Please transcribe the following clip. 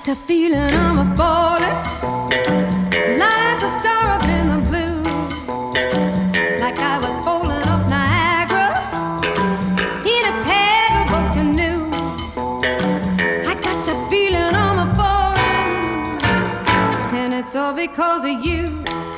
got a feeling I'm falling like a star up in the blue, like I was falling off Niagara in a paddleboat canoe. I got a feeling I'm falling, and it's all because of you.